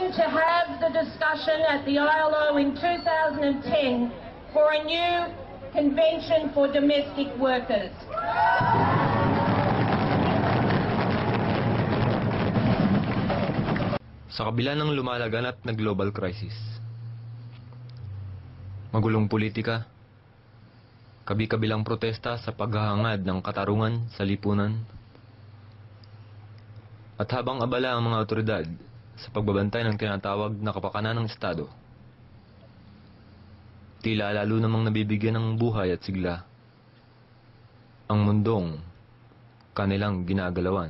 determined to have the discussion at the ILO in 2010 for a new Convention for Domestic Workers. Sa kabila ng lumalaganap na global crisis, magulong politika, kabi-kabilang protesta sa paghahangad ng katarungan sa lipunan, at habang abala ang mga otoridad sa pagbabantay ng tinatawag na kapakanan ng Estado, tila lalo namang nabibigyan ng buhay at sigla ang mundong kanilang ginagalawan.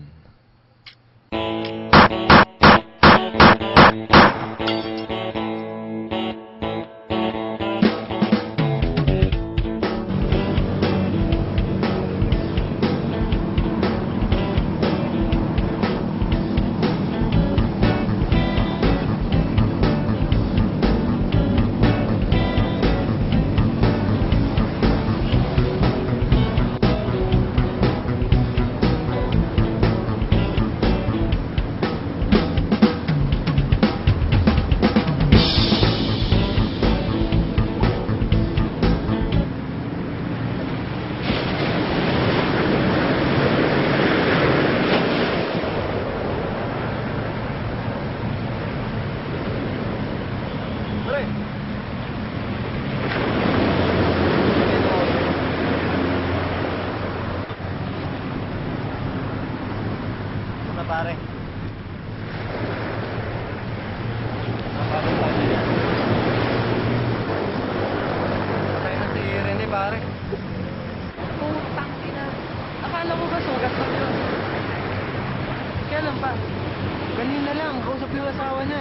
Pare. Patay na si Rene, pare. Putang ina. Akala mo ba sugat lang yun? Kailan pa? Kanina lang, kausap yung asawa niya.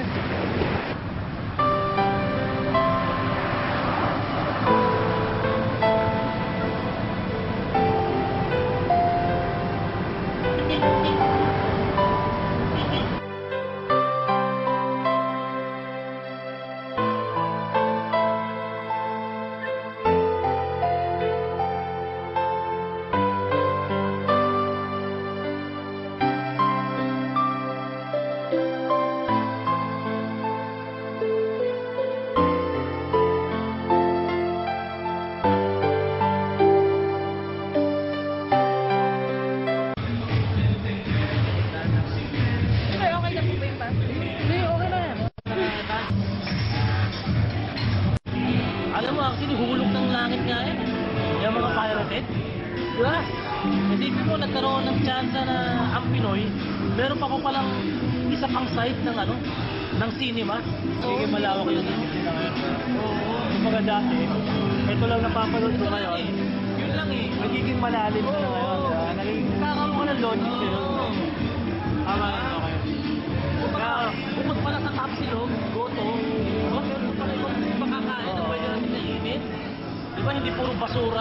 Alam mo, actually, hulog ng langit nga yan. Yung mga pirated. Diba? Isipin mo, nagkaroon ng chance na ang Pinoy, meron pa ko palang isa pang site ng ano, ng cinema. Sige, malawak yun. Oo, mga dati. Ito lang napapanood ko ngayon. Yun lang eh. Nagiging malalim na ngayon. Nagiging kakaroon ko ng logic yun. Tama yun, okay. Bukod pala sa top silog, goto, meron pala yung makakain na pwede natin na init. Diba, hindi puro basura?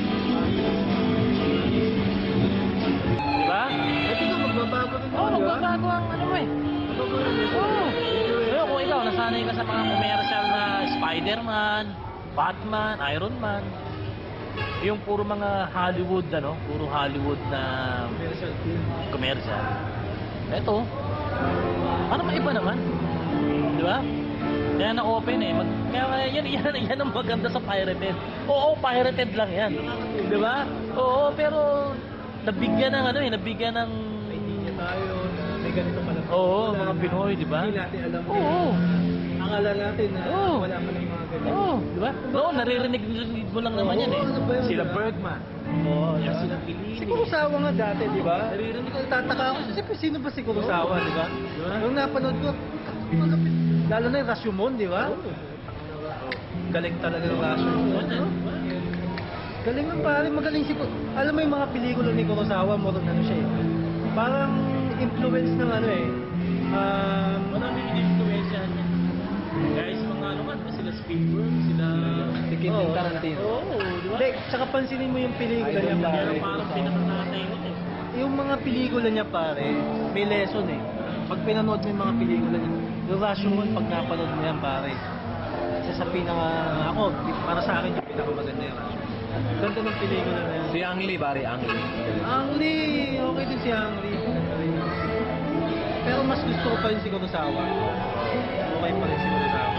Diba? Ito na, magbabago rin. Oo, magbabago ang ano mo eh. Oo. Pero kung ikaw, nasanay ka sa mga commercial na Spider-Man, Batman, Iron Man, yung puro mga Hollywood, ano, puro Hollywood na commercial. Ito, ano maiba naman? Di ba? Kaya na-open eh. Kaya yan ang maganda sa pirated. Oo, pirated lang yan. Di ba? Oo, pero nabigyan ng ano eh, nabigyan ng... Hindi niya tayo na may ganito pala. Oo, mga Pinoy, di ba? Hindi natin alam. Oo. Akala natin na wala pa ng mga ganito. Oo, di ba? Oo, naririnig mo lang naman yan eh. Ano ba yun? Sila Bergman. Oo, Yan sila Pilini. Si Kurosawa nga dati, di ba? Naririnig ko, tataka ako. Sino ba si Kurosawa, di ba? Nung napanood ko, lalo na yung Rashomon, di ba? Galing talaga yung Rashomon. Galing ng pare, magaling si Kurosawa. Alam mo yung mga pelikula ni Kurosawa, mo rin ano siya eh. Parang influence ng ano eh. Maraming influensyahan niya. Guys, mga ano man, sila Spielberg, sila... Quentin Tarantino. Oo, di ba? Hindi, tsaka pansinin mo yung pelikula niya pare. Yan ang parang pinakatay nun eh. Yung mga pelikula niya pare, may lesson eh. Pag pinanood mo yung mga pelikula niya, yung Rashomon, pag napanood mo yan pare, isa sa pinaka, ako, para sa akin yung pinakamaganda yung Rashomon. Ganda ng pelikula na yan. Si Ang Lee, pare, Ang Lee. Ang Lee, okay din si Ang Lee. Pero mas gusto ko pa rin si Kurosawa. Okay pa rin si Kurosawa.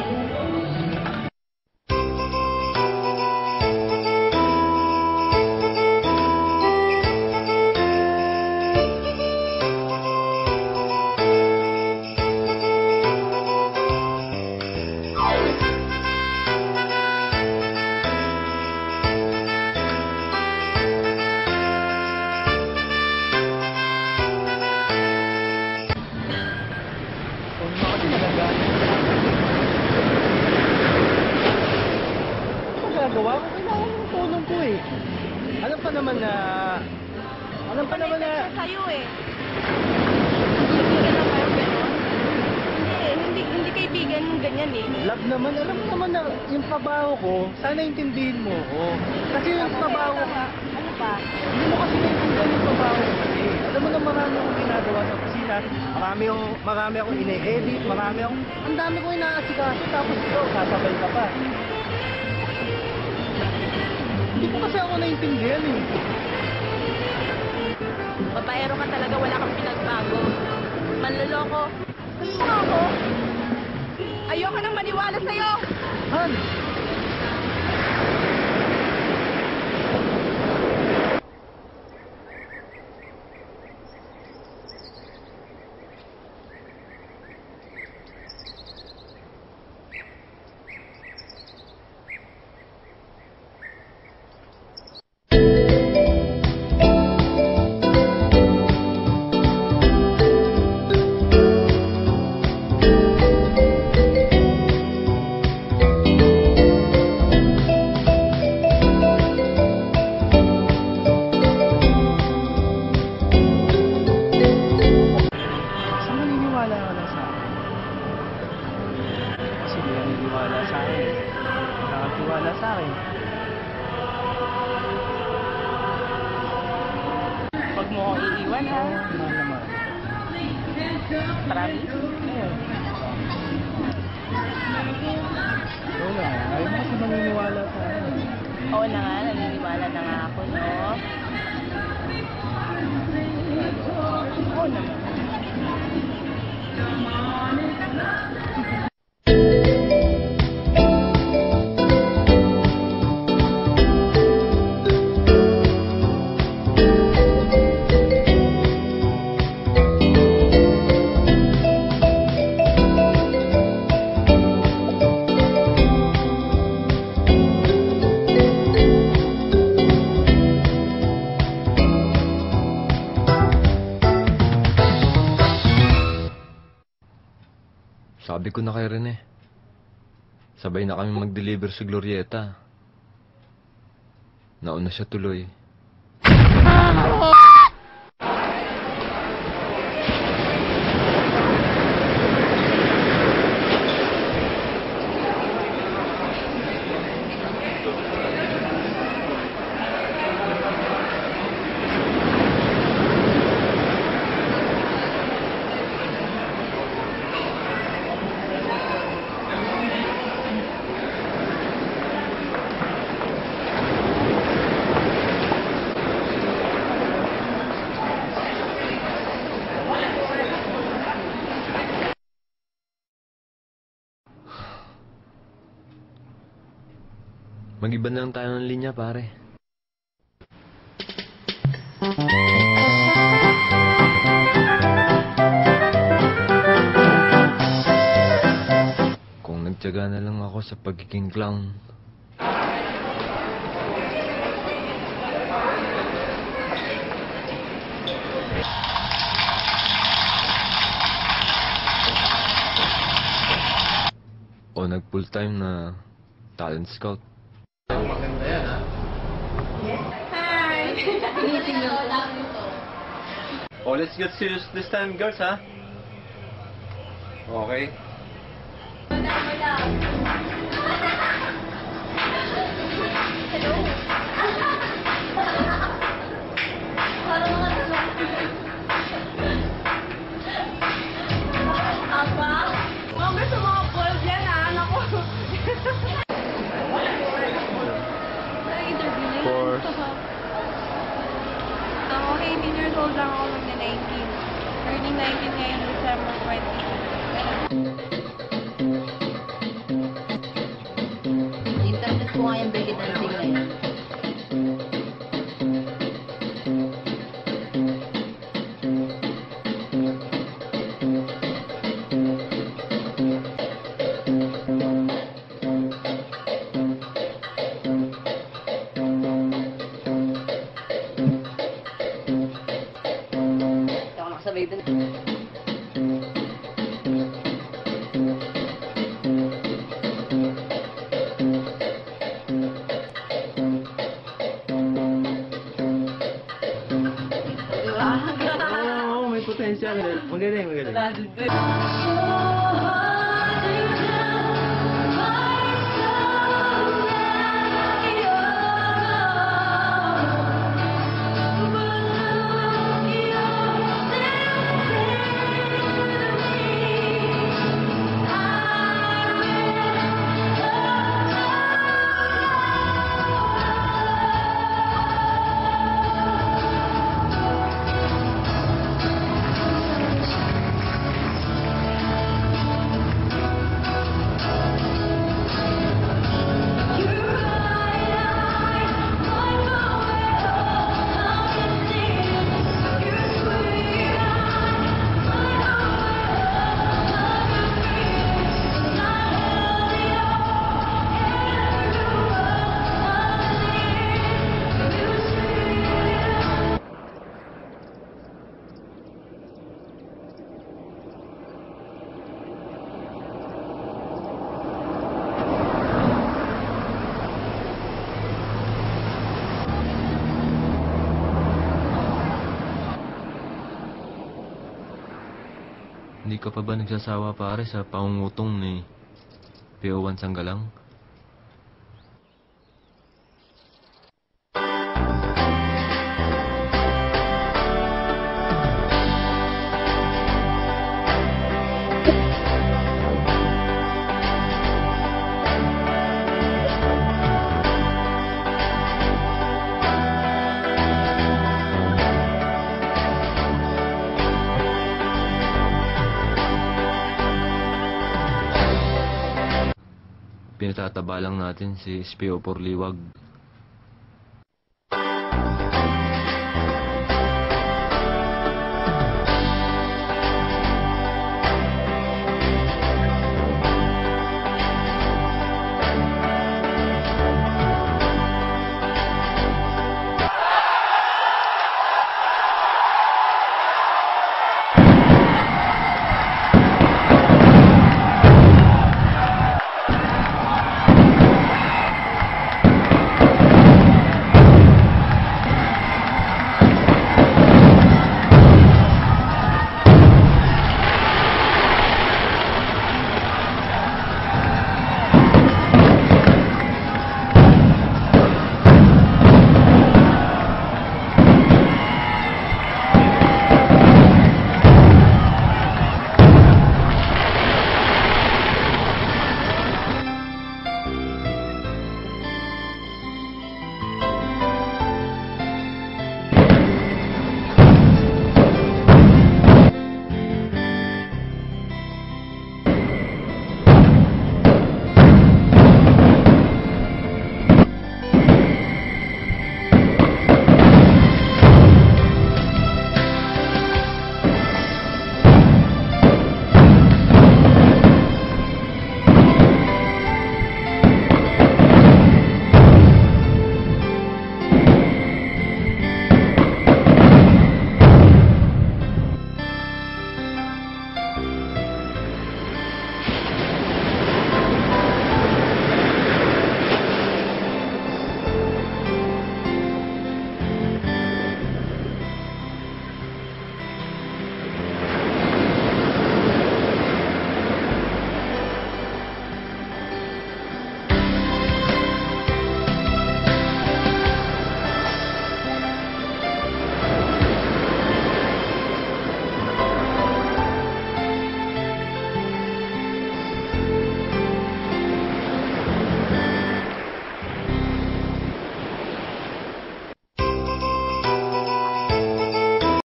Magagawa ko, kailangan ng tulong ko eh. Alam pa naman na... Sa'yo eh. Kaibigan na kayo gano'n? Hindi kaibigan yung ganyan eh. Love naman, alam mo naman na yung trabaho ko, sana intindihin mo ko. Kasi yung trabaho ko... Ano pa? Hindi mo kasi naintindihan yung trabaho ko kasi. Alam mo na marami akong ginagawa sa opisina. Marami akong ine-edit, ang dami kong inaasikaso, tapos ito, sasabay ka pa. Hindi ko kasi ako naintindihan eh. Babaero ka talaga, wala kang pinagbago. Manloloko. Gusto mo ako? Ayoko nang maniwala sa'yo! Han! Nakakatiwala sa akin. Huwag mo akong iiwan ha. Mahal naman. Promise? Ayun. Wala. Ayaw mo kasi maniniwala sa akin. Oo na nga, naniniwala na nga ako, no? Oo naman. Sabi ko na kay Rene, sabay na kami mag-deliver sa Glorieta. Nauna siya tuloy. Mag-iba na lang tayo ng linya, pare. Kung nagtiyaga na lang ako sa pagiging clown. O nag-full time na talent scout. Maganda yan, ha? Hi! Oh, let's get serious this time, girls, ha? Okay. Apa? Mom, gusto mo ako bold yan, ha? Naku. Interview na yun. Of course. Ako, 18 years old lang ako magna 19. Turning 2019 ngayong December 20. Internet ko nga yung break dancing ngayon. Ako nakasabay dun. Oo, may potential. Magaling, magaling. Hindi ka pa ba nagsasawa pare sa pangungutong ni PO1 Sanggalang? Pinatataba lang natin si SPO4 Liwag.